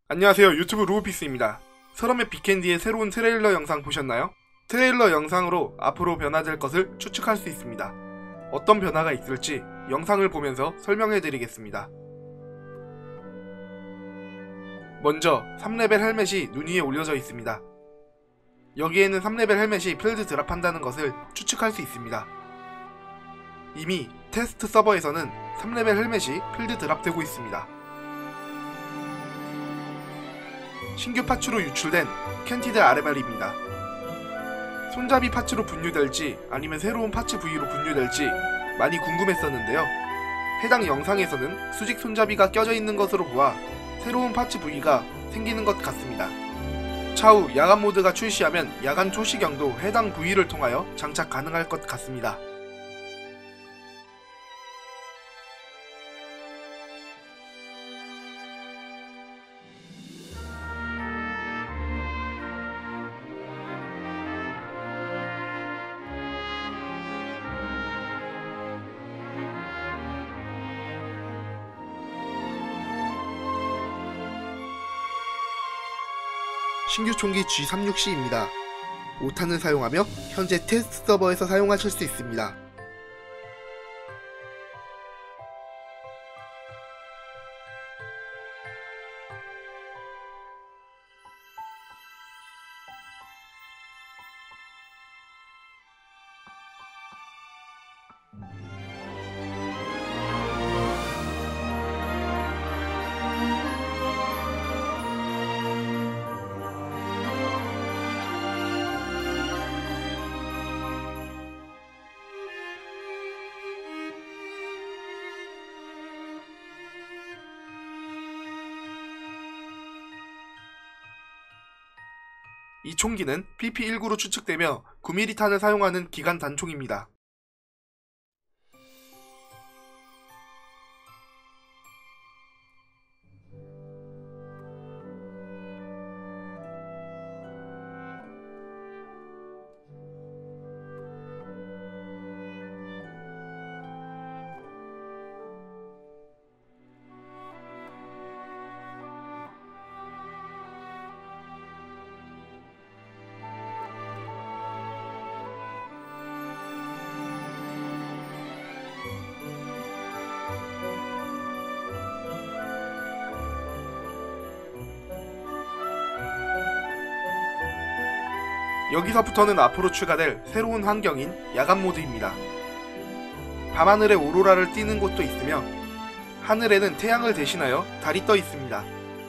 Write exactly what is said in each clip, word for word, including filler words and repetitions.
안녕하세요, 유튜브 루오피스입니다. 서럼의 빅캔디의 새로운 트레일러 영상 보셨나요? 트레일러 영상으로 앞으로 변화될 것을 추측할 수 있습니다. 어떤 변화가 있을지 영상을 보면서 설명해드리겠습니다. 먼저 삼 레벨 헬멧이 눈 위에 올려져 있습니다. 여기에는 삼 레벨 헬멧이 필드 드랍한다는 것을 추측할 수 있습니다. 이미 테스트 서버에서는 삼 레벨 헬멧이 필드 드랍되고 있습니다. 신규 파츠로 유출된 캔티드 아르말입니다. 손잡이 파츠로 분류될지 아니면 새로운 파츠 부위로 분류될지 많이 궁금했었는데요. 해당 영상에서는 수직 손잡이가 껴져 있는 것으로 보아 새로운 파츠 부위가 생기는 것 같습니다. 차후 야간 모드가 출시하면 야간 초시경도 해당 부위를 통하여 장착 가능할 것 같습니다. 신규 총기 지 삼십육 씨입니다. 오 탄을 사용하며 현재 테스트 서버에서 사용하실 수 있습니다. 이 총기는 피피 십구로 추측되며 구 밀리미터 탄을 사용하는 기관 단총입니다. 여기서부터는 앞으로 추가될 새로운 환경인 야간 모드입니다. 밤하늘에 오로라를 띠는 곳도 있으며 하늘에는 태양을 대신하여 달이 떠 있습니다.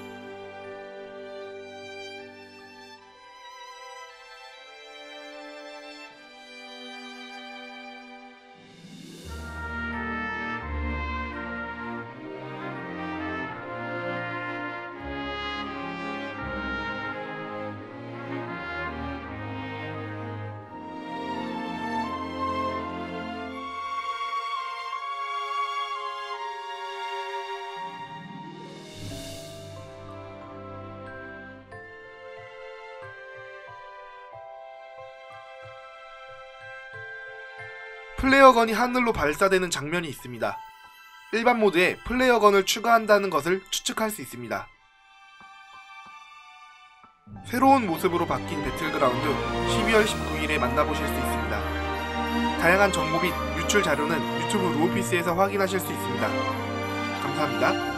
플레이어건이 하늘로 발사되는 장면이 있습니다. 일반 모드에 플레이어건을 추가한다는 것을 추측할 수 있습니다. 새로운 모습으로 바뀐 배틀그라운드 십이월 십구일에 만나보실 수 있습니다. 다양한 정보 및 유출 자료는 유튜브 루오피스에서 확인하실 수 있습니다. 감사합니다.